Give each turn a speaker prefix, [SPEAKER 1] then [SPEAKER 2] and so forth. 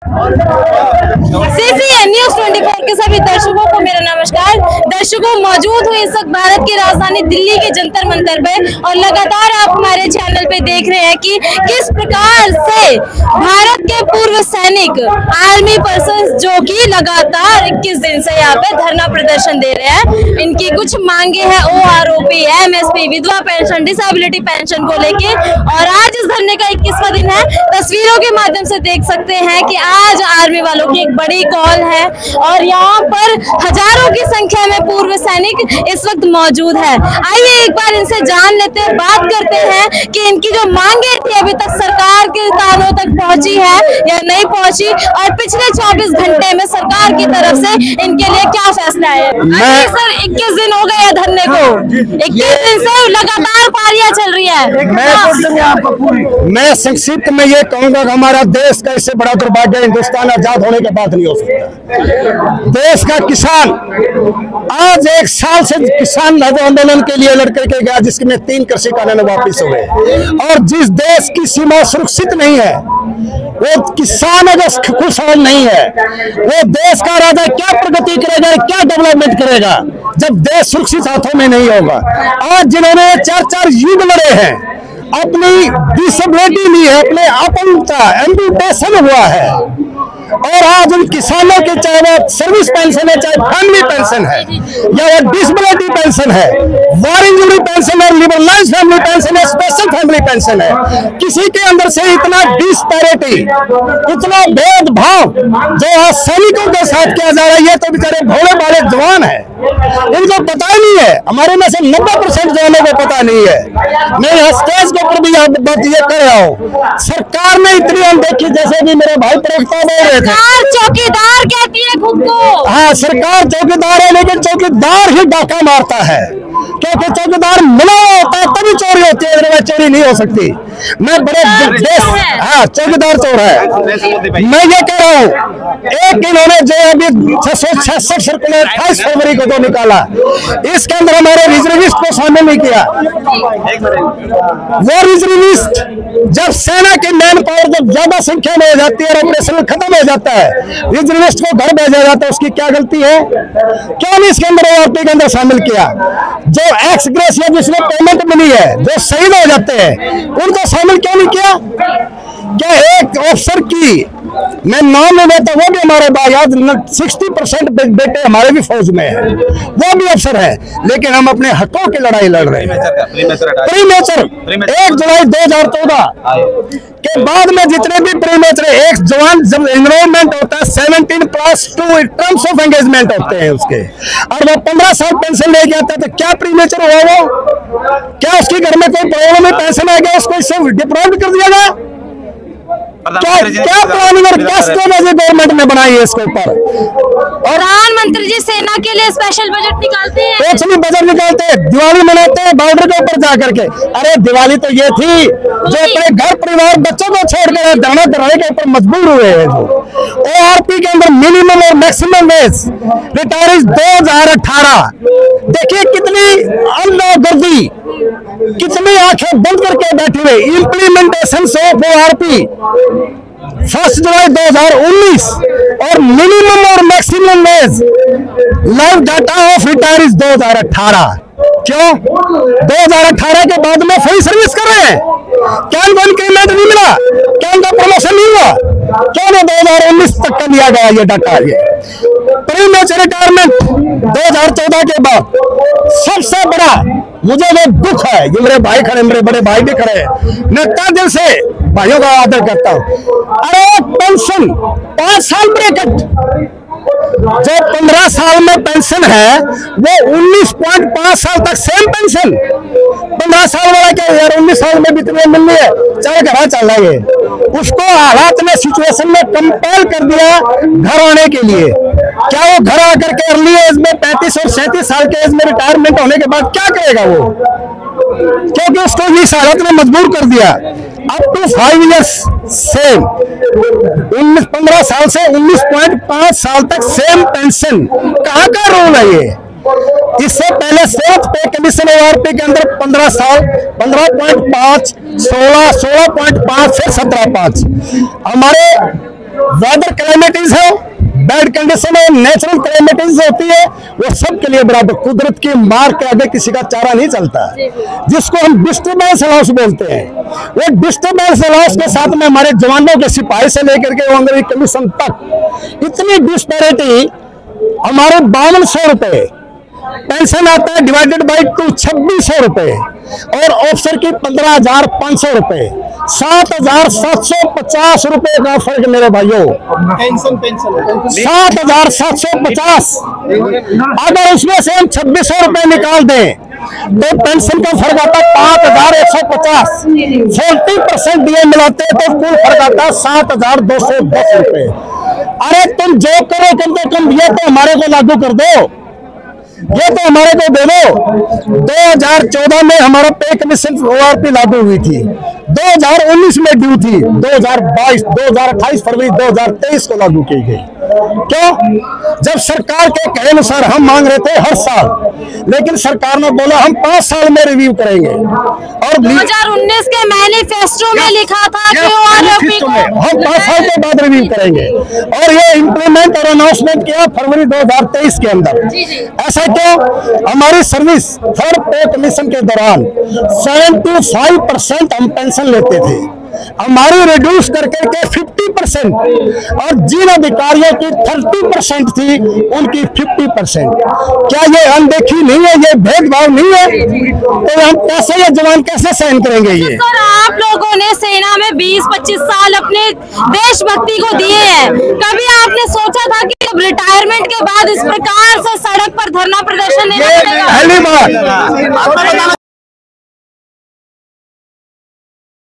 [SPEAKER 1] CCN news 24 के सभी दर्शकों को मेरा नमस्कार। दर्शकों, मौजूद हुए इस वक्त भारत की राजधानी दिल्ली के जंतर मंतर पे और लगातार आप हमारे चैनल पे देख रहे हैं कि किस प्रकार से भारत के पूर्व सैनिक आर्मी पर्सन जो कि लगातार 21 दिन से यहाँ पे धरना प्रदर्शन दे रहे हैं। इनकी कुछ मांगे हैं OROP, MSP, विधवा पेंशन, डिसेबिलिटी पेंशन को लेके, और आज इस धरने का 21वां दिन है। तस्वीरों के माध्यम से देख सकते हैं कि आज आर्मी वालों की एक बड़ी कॉल है और यहाँ पर हजारों की संख्या में पूर्व सैनिक इस वक्त मौजूद है। आइए एक बार इनसे जान लेते हैं, बात करते हैं कि इनकी जो मांगे थी अभी तक सरकार के कानों तक पहुंची है या नहीं पहुंची, और पिछले 24 घंटे में सरकार की तरफ से इनके लिए क्या फैसला है। सर, 21 दिन हो गए धरने को, 21 दिन से लगातार पारियां चल रही है।
[SPEAKER 2] मैं संक्षिप्त में ये कहूंगा कि हमारा देश का इससे बड़ा दुर्भाग्य हिंदुस्तान आजाद होने के बाद नहीं हो सकता। देश का किसान आज 1 साल से किसान आंदोलन के लिए लड़ करके गया, जिसमें 3 कृषि कानून वापिस हुए, और जिस देश की सीमा सुरक्षित नहीं है, वो किसान अगर खुशहाल नहीं है, वो देश का राजा क्या प्रगति करेगा, क्या डेवलपमेंट करेगा जब देश सुरक्षित हाथों में नहीं होगा। आज जिन्होंने 4 युद्ध लड़े हैं, अपनी डिसेबिलिटी ली है, अपने अपंगता एम्पुटेशन हुआ है, और आज उन किसानों के चाहे वो सर्विस पेंशन है, चाहे फैमिली पेंशन है, या वो डिसेबिलिटी पेंशन है, वॉर इंजरी पेंशन है, लिबरलाइज फैमिली पेंशन है, स्पेशल फैमिली पेंशन है, किसी के अंदर से इतना डिस्पैरिटी, इतना भेदभाव जो आज सैनिकों के साथ किया जा रहा है, ये तो बेचारे भोले भाले जवान है, इनको पता ही नहीं है। हमारे में से 90% जवानों को पता नहीं है। मैं यहाँ स्टेज के ऊपर भी बात ये कर रहा हूँ, सरकार ने इतनी अनदेखी, जैसे भी मेरे भाई प्रवक्ता बोल रहे थे,
[SPEAKER 1] चौकीदार कहती है खुद को।
[SPEAKER 2] हाँ, सरकार चौकीदार है, लेकिन चौकीदार ही डाका मारता है, क्योंकि चौकीदार मिला हुआ होता है तभी चोरी होती है, अदरवाइज चोरी नहीं हो सकती। मैं बड़े देश, हाँ, चौकीदार चोर है। मैं ये कह रहा हूँ, एक इन्होंने जो अभी 666 सर्कुलर 28 फरवरी को तो निकाला, इसके अंदर हमारे रिजर्विस्ट को शामिल नहीं किया। वो रिजर्विस्ट जब सेना की मैन पावर जब ज्यादा संख्या में हो जाती है और ऑपरेशन खत्म हो जाता है, रिजर्विस्ट को घर भेजा जाता है, उसकी क्या गलती है? क्यों नहीं इसके अंदर ORP के अंदर शामिल किया? जो एक्स ग्रेसिया जिसमें पेमेंट मिली है, जो शहीद हो जाते हैं, उनको शामिल क्यों नहीं किया? क्या एक अफसर की, मैं नाम नहीं लेता, वो भी हमारे बायाद 60% बेटे हमारे भी फौज में है, वो भी अफसर है, लेकिन हम अपने हकों की लड़ाई लड़ रहे हैं। प्रीमेचर 1 जुलाई 2014 के बाद में जितने भी प्रीमेचर, एक जवान जब एनरोलमेंट होता है 17+2 टर्म्स ऑफ एंगेजमेंट होते हैं उसके, और वो 15 साल पेंशन लेके आता है, तो क्या प्रीमेचर हुआ वो? क्या उसके घर में कोई प्रॉब्लम में पेंशन आ गया, उसको इससे डिप्राइव कर दिया गया? क्या प्लानिंग और क्या स्ट्रेटेजी गवर्नमेंट ने बनाई है इसके ऊपर?
[SPEAKER 1] और प्रधानमंत्री जी सेना के लिए स्पेशल बजट निकालते हैं,
[SPEAKER 2] कुछ नहीं बजट निकालते, दिवाली मनाते हैं बॉर्डर के ऊपर जाकर के। अरे दिवाली तो ये थी जो अपने घर परिवार बच्चों को छोड़कर धरना कराने के ऊपर मजबूर हुए हैं। जो ORP के अंदर मिनिमम और मैक्सिमम वेज रिटायर्स 2018, देखिए कितनी अंधाधुंधी, कितनी आंखें बंद करके बैठे हुए। इम्प्लीमेंटेशन ऑफ ORP 1 जुलाई 2019 और मिनिमम और maximum wage live data of retirees 2018। क्यों 2018 के बाद में फ्री सर्विस कर रहे हैं? क्या इनको इंक्रीमेंट नहीं मिला? क्या इनका प्रमोशन नहीं हुआ? क्यों नहीं 2019 तक का लिया गया ये डाटा? ये प्रीमेच्योर रिटायरमेंट 2014 के बाद सबसे बड़ा मुझे जो दुख है, ये मेरे भाई खड़े, मेरे बड़े भाई भी खड़े हैं, मैं तहे दिल से भाइयों का आदर करता हूं। अरे पेंशन 5 साल ब्रैकेट, जो 15 साल में पेंशन है वो 19.5 साल तक सेम पेंशन। 15 साल वाला क्या यार, 19 साल में भी इतने मिल रही है, चाहे घर चल रहा है, उसको हालात ने सिचुएशन में कंपेल कर दिया घर आने के लिए। क्या वो घर आकर के अर्ली एज में 35 और 37 साल के एज में रिटायरमेंट होने के बाद क्या करेगा वो? क्योंकि उसको इस हालत ने मजबूर कर दिया। अप टू 5 इयर्स सेम, 15 साल से 19.5 साल तक सेम पेंशन। कहाँ का रूल है ये? इससे पहले 7th पे कमीशन ORP के अंदर 15 साल 15.5, 16, 16.5 फिर 17.5। हमारे वेदर क्लाइमेटीज है, बैड कंडीशन है, नेचुरल क्लाइमेटीज होती है, वो सब के लिए बराबर। कुदरत की मार के आगे किसी का चारा नहीं चलता। जिसको हम डिस्टर्बेंस लॉस बोलते हैं, वो डिस्टर्बेंस लॉस के साथ में हमारे जवानों के सिपाही से लेकर के अंग्रेजी कमीशन तक इतनी डिस्पैरिटी। हमारे 5200 रुपए पेंशन आता है, डिवाइडेड बाई 2 2600 रुपए, और ऑफिसर की 15,500 रुपए, 7,750 रुपए का फर्क मेरे भाइयों। 7,750। अगर उसमें से हम 2600 रुपए निकाल दें तो पेंशन का फर्क आता है 5,150। 40% दिए मिलाते तो कुल फर्क आता है 7,210 रुपए। अरे तुम जो करो कम से कम ये तो हमारे को लागू कर दो, ये तो हमारे को दे दो। 2014 में हमारा पे कमीशन ORP लागू हुई थी, 2019 में ड्यू थी, 2028 फरवरी 2023 को लागू की गई। क्यों? जब सरकार के कहे अनुसार हम मांग रहे थे हर साल, लेकिन सरकार ने बोला हम 5 साल में रिव्यू करेंगे। और
[SPEAKER 1] 2019 के मैनिफेस्टो में लिखा था कि ORP को
[SPEAKER 2] हम 5 साल के बाद रिव्यू करेंगे, और ये इम्प्लीमेंट और अनाउंसमेंट किया फरवरी 2023 के अंदर। ऐसा क्यों? हमारी सर्विस थर्ड पे कमीशन के दौरान 75% हम पेंशन लेते थे, हमारी रिड्यूस करके 50%, और जिन अधिकारियों की 30% थी उनकी 50%। क्या ये अनदेखी नहीं है, ये भेदभाव नहीं है? तो हम कैसे, ये जवान कैसे सहन करेंगे? ये
[SPEAKER 1] सर, आप लोगों ने सेना में 20-25 साल अपने देशभक्ति को दिए हैं, कभी आपने सोचा था कि अब रिटायरमेंट के बाद इस प्रकार से सड़क पर धरना प्रदर्शन नहीं करेगा?
[SPEAKER 2] पहली बार